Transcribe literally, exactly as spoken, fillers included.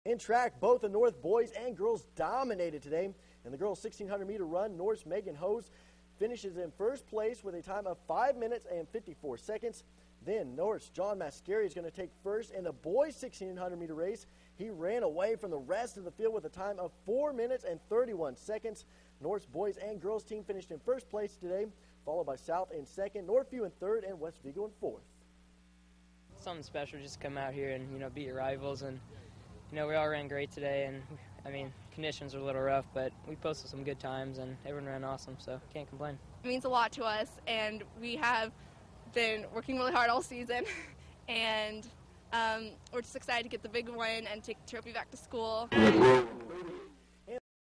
In track, both the North boys and girls dominated today. In the girls' sixteen hundred meter run, North's Megan Hose finishes in first place with a time of five minutes and fifty-four seconds. Then North's John Mascari is going to take first in the boys' sixteen hundred meter race. He ran away from the rest of the field with a time of four minutes and thirty-one seconds. North's boys and girls team finished in first place today, followed by South in second, Northview in third, and West Vigo in fourth. Something special, just come out here and, you know, beat your rivals. And, you know, we all ran great today. And, I mean, conditions were a little rough, but we posted some good times, and everyone ran awesome, so can't complain. It means a lot to us, and we have been working really hard all season. and um, we're just excited to get the big win and take the trophy back to school.